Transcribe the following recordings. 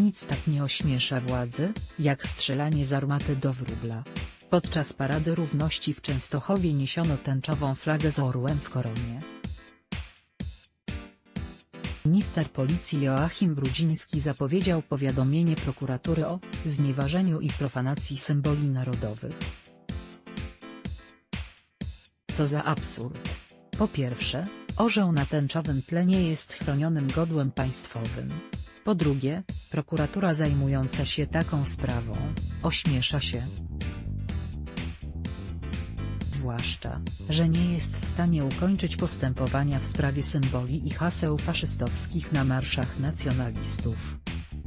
Nic tak nie ośmiesza władzy, jak strzelanie z armaty do wróbla. Podczas Parady Równości w Częstochowie niesiono tęczową flagę z orłem w koronie. Minister policji Joachim Brudziński zapowiedział powiadomienie prokuratury o znieważeniu i profanacji symboli narodowych. Co za absurd. Po pierwsze, orzeł na tęczowym tle nie jest chronionym godłem państwowym. Po drugie, prokuratura zajmująca się taką sprawą ośmiesza się. Zwłaszcza, że nie jest w stanie ukończyć postępowania w sprawie symboli i haseł faszystowskich na marszach nacjonalistów.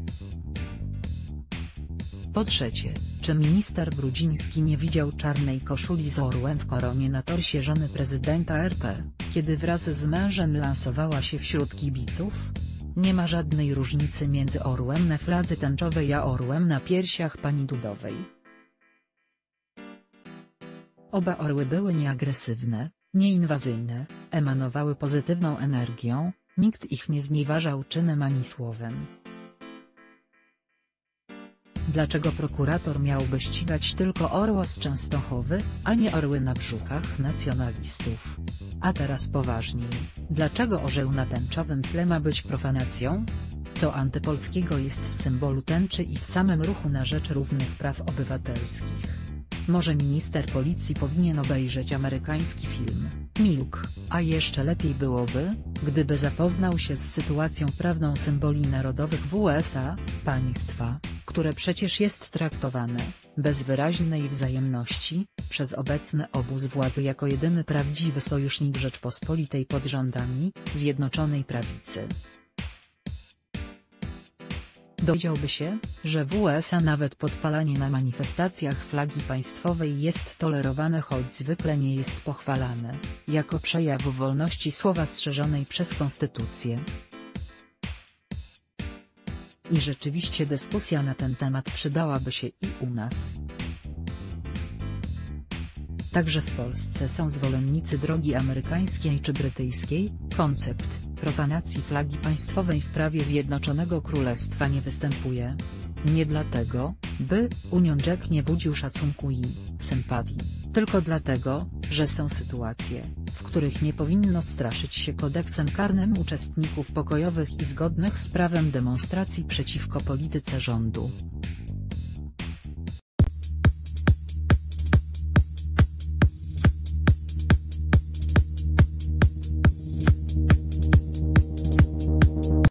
Po trzecie, czy minister Brudziński nie widział czarnej koszuli z orłem w koronie na torsie żony prezydenta RP, kiedy wraz z mężem lansowała się wśród kibiców? Nie ma żadnej różnicy między orłem na fladze tęczowej a orłem na piersiach pani Dudowej. Oba orły były nieagresywne, nieinwazyjne, emanowały pozytywną energią, nikt ich nie znieważał czynem ani słowem. Dlaczego prokurator miałby ścigać tylko orła z Częstochowy, a nie orły na brzuchach nacjonalistów? A teraz poważniej, dlaczego orzeł na tęczowym tle ma być profanacją? Co antypolskiego jest w symbolu tęczy i w samym ruchu na rzecz równych praw obywatelskich? Może minister policji powinien obejrzeć amerykański film Milk, a jeszcze lepiej byłoby, gdyby zapoznał się z sytuacją prawną symboli narodowych w USA, państwa, które przecież jest traktowane, bez wyraźnej wzajemności, przez obecny obóz władzy jako jedyny prawdziwy sojusznik Rzeczpospolitej pod rządami Zjednoczonej Prawicy. Dowiedziałby się, że w USA nawet podpalanie na manifestacjach flagi państwowej jest tolerowane, choć zwykle nie jest pochwalane, jako przejaw wolności słowa strzeżonej przez konstytucję. I rzeczywiście dyskusja na ten temat przydałaby się i u nas. Także w Polsce są zwolennicy drogi amerykańskiej czy brytyjskiej. Koncept profanacji flagi państwowej w prawie Zjednoczonego Królestwa nie występuje. Nie dlatego, by Union Jack nie budził szacunku i sympatii, tylko dlatego, że są sytuacje, w których nie powinno straszyć się kodeksem karnym uczestników pokojowych i zgodnych z prawem demonstracji przeciwko polityce rządu.